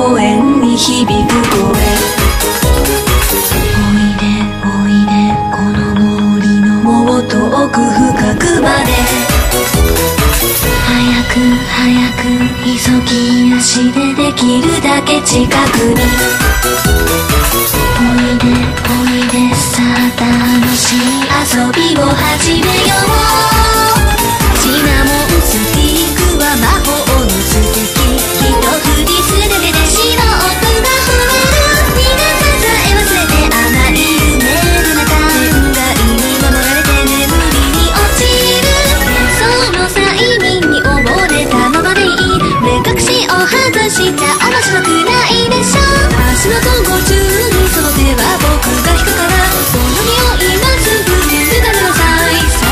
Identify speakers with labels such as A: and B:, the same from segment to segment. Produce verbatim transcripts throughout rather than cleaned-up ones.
A: 公園に響く声。おいでおいでこの森のもっと奥深くまで。早く早く急ぎ足でできるだけ近くに。おいでおいでさあ楽しい遊びを始めよう。シナモンスティックは魔法の素敵。一振りするだけで白くが増える。苦ささえ忘れて甘い夢の中。天外に守られて眠りに落ちる。その催眠に溺れたままでいい。目隠しを外しちゃ面白くないでしょ。足元ご注意、その手は僕が引くから。その匂いがすぐにすがるのさいさ。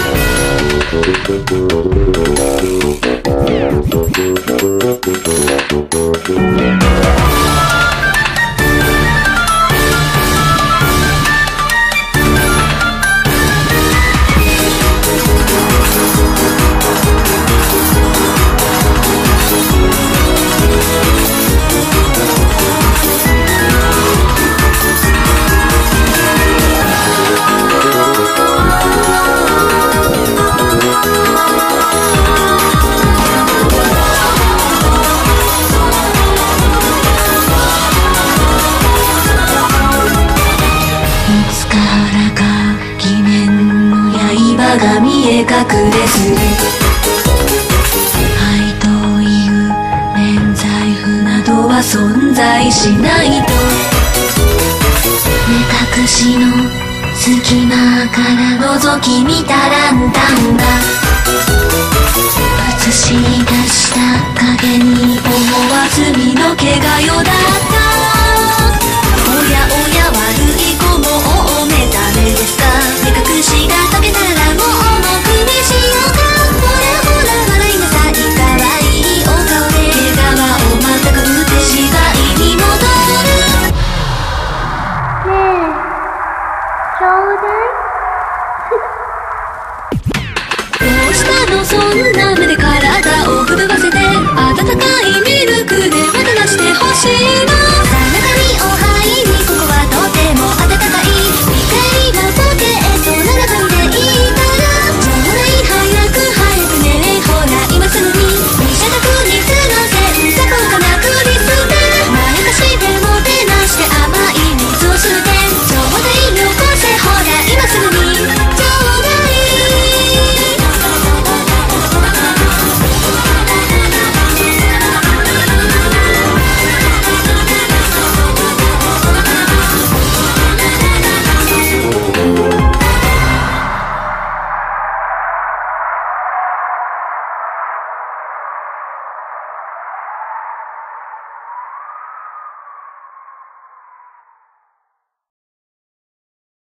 A: が見え隠れする。愛という免罪符などは存在しないと。目隠しの隙間から覗き見たランタンが映し出した影に思わず身の毛がよだ